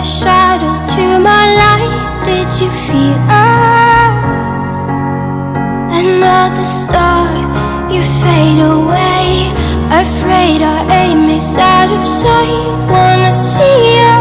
a shadow to my light. Did you feel us? Another star, you fade away. Afraid our aim is out of sight. Wanna see us